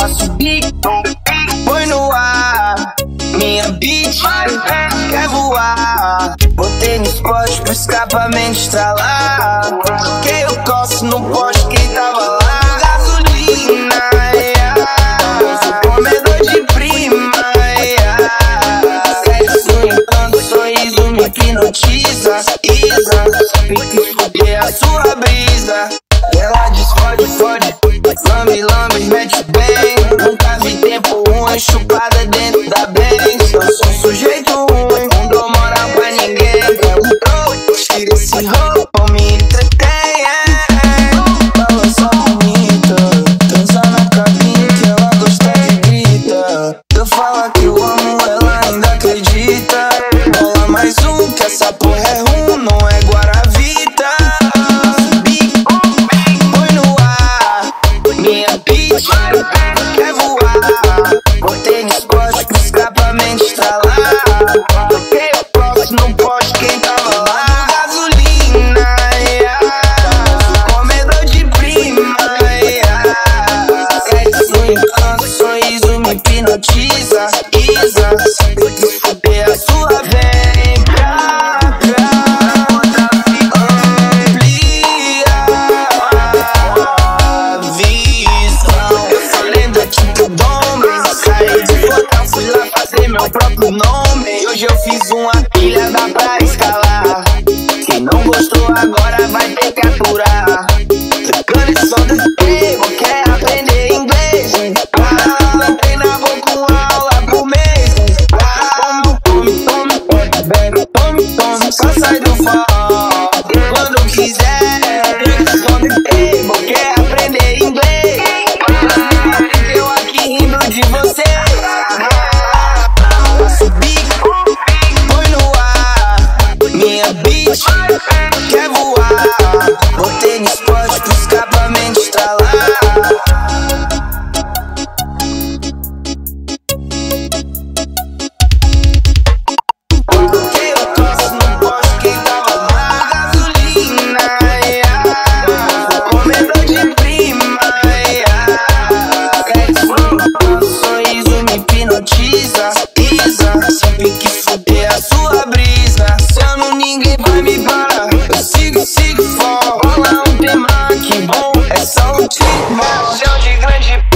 faço bico, põe no ar. Minha bitch quer voar. Botei no spot pro escapamento estralar. Quem eu coço no poste, quem tava lá? Gasolina, sou comedor de prima. Sexo encanto, sorriso me hipnotiza. Isa, fique, fuder a sua brisa. Ela diz fode, lambe, lambe, mete bem. Nunca vi tempo ruim, chupada dentro da Benz. Eu sou um sujeito ruim, não dou moral pra ninguém. É um troco, tira esse roupa, me entretém. Balança bonita, dança na cabine que ela gosta de grita. Eu falo que eu amo, ela ainda acredita. Bola mais um, que essa porra é rum, não é Guaravita. Põe no ar, minha bitch quer voar. Botei no spot pro escapamento estralar. Toquei o próximo, não pode quem tava lá. Gasolina, comedor de prima. Sexo encanto, sorriso me hipnotiza. Isa, se fuder a sua vem pra cá. Amplia a visão. Eu sou lenda tipo Dome. Saí de Fortal, fui lá fazer meu próprio nome. E hoje eu fiz uma trilha, dá pra escalar. Quem não gostou agora vai ter que aturar. Tocando esse som do tempo, quer aprender inglês. Treina vou com aula por mês. Tome, só sai do forró quando quiser. Esse som do tempo, quer aprender inglês. Eu aqui rindo de você. Subir, põe no ar. Minha bitch quer voar. Botei no spot pro escapamento estralar. Quem eu coço no poste, quem tava lá? Gasolina, comedor de prima. Sexo encanto, sorriso me hipnotiza. Isa, sempre que fuder a sua brisa. Se eu não, ninguém vai me parar. Eu sigo, for. Rola um tema que bom, é só um Turma. Céu de grande